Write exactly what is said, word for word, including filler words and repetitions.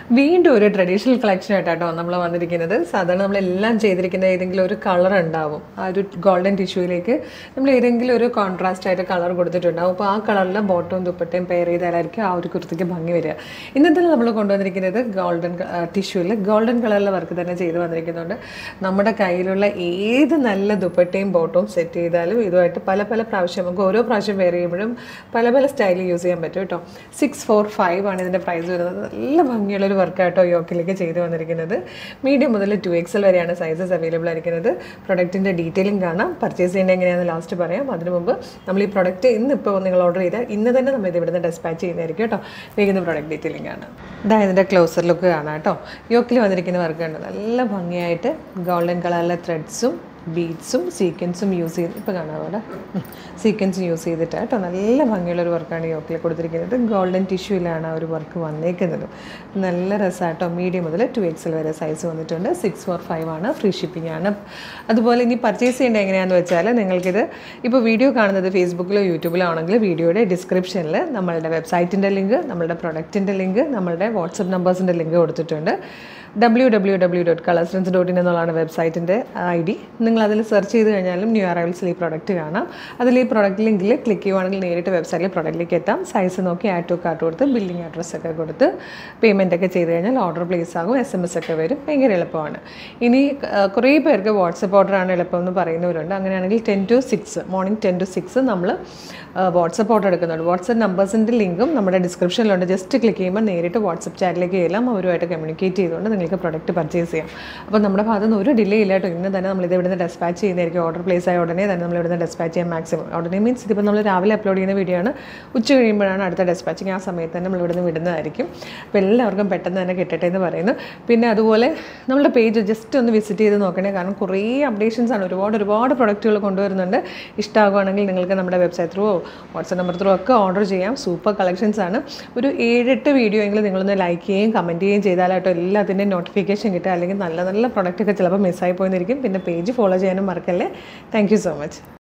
വീണ്ടും ഒരു traditional collection ആയിട്ടാട്ടോ നമ്മൾ വന്നിരിക്കുന്നത്. സാധാരണ നമ്മളെല്ലാം ചെയ്തിരിക്കുന്ന ഏതെങ്കിലും ഒരു കളർ ഉണ്ടാവും. ആ ഒരു ഗോൾഡൻ ടിഷ്യൂയിലേക്ക് നമ്മൾ ഏതെങ്കിലും ഒരു കോൺട്രാസ്റ്റ് ആയിട്ട് കളർ കൊടുത്തിട്ടുണ്ടാവും. അപ്പോൾ ആ കളറിൽ ബോട്ടവും ദുപ്പട്ടയും പെയർ ചെയ്താലായിരിക്കും ആ ഒരു കുർത്തിക്ക് ഭംഗി വരിക. ഇന്നത്തെ നമ്മൾ കൊണ്ടുവന്നിരിക്കുന്നത് ഗോൾഡൻ ടിഷ്യൂവിൽ ഗോൾഡൻ കളറിലെ വർക്ക് തന്നെ ചെയ്ത് വന്നിരിക്കുന്നുണ്ട്. നമ്മുടെ കയ്യിലുള്ള ഏത് നല്ല ദുപ്പട്ടയും ബോട്ടവും സെറ്റ് ചെയ്താലും ഇതുമായിട്ട് പല പല പ്രാവശ്യം നമുക്ക് ഓരോ പ്രാവശ്യം വെയർ ചെയ്യുമ്പോഴും പല പല സ്റ്റൈലിൽ യൂസ് ചെയ്യാൻ പറ്റും കേട്ടോ. സിക്സ് ഫോർ ഫൈവ് ആണ് ഇതിൻ്റെ പ്രൈസ് വരുന്നത്. നല്ല ഭംഗിയുള്ളൊരു വർക്കായിട്ടോ യോക്കിലേക്ക് ചെയ്ത് വന്നിരിക്കുന്നത്. മീഡിയം മുതൽ ടു എക്സൽ വരെയാണ് സൈസസ് അവൈലബിൾ ആയിരിക്കുന്നത്. പ്രൊഡക്റ്റിൻ്റെ ഡീറ്റെയിലിംഗ് കാണാം. പർച്ചേസ് ചെയ്യേണ്ടത് എങ്ങനെയാണെന്ന് ലാസ്റ്റ് പറയാം. അതിന് മുമ്പ് നമ്മൾ ഈ പ്രൊഡക്റ്റ് ഇന്ന് ഇപ്പോൾ നിങ്ങൾ ഓർഡർ ചെയ്താൽ ഇന്ന് തന്നെ നമ്മൾ ഇത് ഇവിടുന്ന് ഡെസ്പാച്ച് ചെയ്യുന്നതായിരിക്കും കേട്ടോ. വേഗം പ്രൊഡക്റ്റ് ഡീറ്റെയിലിംഗ് ആണ്. ഇതാ ഇതിൻ്റെ ക്ലോസർ ലുക്ക് കാണാം കേട്ടോ. യോക്കിൽ വന്നിരിക്കുന്ന വർക്ക് ഉണ്ട്. നല്ല ഭംഗിയായിട്ട് ഗോൾഡൻ കളറിലെ ത്രെഡ്സും ബീഡ്സും സീക്വൻസും യൂസ് ചെയ്ത് ഇപ്പോൾ കാണാം അവിടെ സീക്വൻസ് യൂസ് ചെയ്തിട്ട് കേട്ടോ. നല്ല ഭംഗിയുള്ളൊരു വർക്കാണ് യോക്കിൽ കൊടുത്തിരിക്കുന്നത്. ഗോൾഡൻ ടിഷ്യൂയിലാണ് ആ ഒരു വർക്ക് വന്നേക്കുന്നത്. നല്ല രസമാട്ടോ. മീഡിയം മുതൽ ടു എക്സൽ വരെ സൈസ് വന്നിട്ടുണ്ട്. സിക്സ് ഫോർ ഫൈവ് ആണ്. ഫ്രീ ഷിപ്പിംഗ് ആണ്. അതുപോലെ ഇനി പർച്ചേസ് ചെയ്യേണ്ടത് എങ്ങനെയാണെന്ന് വെച്ചാൽ നിങ്ങൾക്കിത് ഇപ്പോൾ വീഡിയോ കാണുന്നത് ഫേസ്ബുക്കിലോ യൂട്യൂബിലോ ആണെങ്കിൽ വീഡിയോയുടെ ഡിസ്ക്രിപ്ഷനിൽ നമ്മളുടെ വെബ്സൈറ്റിൻ്റെ ലിങ്ക്, നമ്മളുടെ പ്രൊഡക്റ്റിൻ്റെ ലിങ്ക്, നമ്മളുടെ വാട്സപ്പ് നമ്പേഴ്സിൻ്റെ ലിങ്ക് കൊടുത്തിട്ടുണ്ട്. W W W dot colours trends dot in എന്നുള്ളതാണ് വെബ്സൈറ്റിൻ്റെ ഐ ഡി. നിങ്ങൾ അതിൽ സെർച്ച് ചെയ്ത് കഴിഞ്ഞാലും ന്യൂ അറൈവൽസിൽ ഈ പ്രൊഡക്റ്റ് കാണാം. അതിൽ ഈ പ്രൊഡക്റ്റ് ലിങ്കിൽ ക്ലിക്ക് ചെയ്യുവാണെങ്കിൽ നേരിട്ട് വെബ്സൈറ്റിൽ പ്രൊഡക്റ്റിലേക്ക് എത്താം. സൈസ് നോക്കി ആഡ് ടു കാർട്ട് കൊടുത്ത് ബില്ലിംഗ് അഡ്രസ്സൊക്കെ കൊടുത്ത് പേയ്മെൻ്റ് ഒക്കെ ചെയ്ത് കഴിഞ്ഞാൽ ഓർഡർ പ്ലേസ് ആകും. എസ് എം എസ് ഒക്കെ വരും. ഭയങ്കര എളുപ്പമാണ്. ഇനി കുറേ പേർക്ക് വാട്സപ്പ് ഓർഡറാണ് എളുപ്പം എന്ന് പറയുന്നവരുണ്ട്. അങ്ങനെയാണെങ്കിൽ ten to six morning ten to six നമ്മൾ വാട്സപ്പ് ഓർഡർ എടുക്കുന്നുണ്ട്. വാട്സപ്പ് നമ്പേഴ്സിൻ്റെ ലിങ്കും നമ്മുടെ ഡിസ്ക്രിപ്ഷനിലുണ്ട്. ജസ്റ്റ് ക്ലിക്ക് ചെയ്യുമ്പോൾ നേരിട്ട് വാട്സപ്പ് ചാറ്റിലേക്ക് എല്ലാം അവരുമായിട്ട് കമ്മ്യൂണിക്കേറ്റ് ചെയ്തുകൊണ്ട് നിങ്ങൾക്ക് പ്രൊഡക്റ്റ് പർച്ചേസ് ചെയ്യാം. അപ്പോൾ നമ്മുടെ ഭാഗത്ത് നിന്ന് ഒരു ഡിലേ ഇല്ല കേട്ടോ. ഇന്ന് തന്നെ നമ്മളിത് ഇവിടുന്ന് ഡെസ്പാച്ച് ചെയ്യുന്നതായിരിക്കും. ഓർഡർ പ്ലേസ് ആയ ഉടനെ തന്നെ നമ്മൾ ഇവിടുന്ന് ഡെസ്പാച്ച് ചെയ്യാം. മാക്സിമം ഉടനെ മീൻസ് ഇതിപ്പോൾ നമ്മൾ രാവിലെ അപ്ലോഡ് ചെയ്യുന്ന വീഡിയോ ആണ്. ഉച്ച കഴിയുമ്പോഴാണ് അടുത്ത ഡെസ്പാച്ചിങ്. ആ സമയത്ത് തന്നെ നമ്മൾ ഇവിടുന്ന് വിടുന്നതായിരിക്കും. അപ്പോൾ എല്ലാവർക്കും പെട്ടെന്ന് തന്നെ കിട്ടട്ടെ എന്ന് പറയുന്നു. പിന്നെ അതുപോലെ നമ്മുടെ പേജ് ജസ്റ്റ് ഒന്ന് വിസിറ്റ് ചെയ്ത് നോക്കണേ. കാരണം കുറേ അപ്ഡേഷൻസ് ആണ്. ഒരുപാട് ഒരുപാട് പ്രൊഡക്റ്റുകൾ കൊണ്ടുവരുന്നുണ്ട്. ഇഷ്ടമാകുകയാണെങ്കിൽ നിങ്ങൾക്ക് നമ്മുടെ website through WhatsApp number through ഒക്കെ ഓർഡർ ചെയ്യാം. സൂപ്പർ കളക്ഷൻസ് ആണ്. ഒരു ഏഴെട്ട് വീഡിയോ എങ്കിലും നിങ്ങളൊന്ന് ലൈക്ക് ചെയ്യുകയും കമൻറ്റ് ചെയ്യുകയും ചെയ്താലായിട്ടോ എല്ലാത്തിൻ്റെയും നോട്ടിഫിക്കേഷൻ കിട്ടുക. അല്ലെങ്കിൽ നല്ല നല്ല പ്രൊഡക്റ്റൊക്കെ ചിലപ്പോൾ മിസ്സായി പോയിരിക്കും. പിന്നെ പേജ് ഫോളോ ചെയ്യാനും മറക്കല്ലേ. Thank you so much.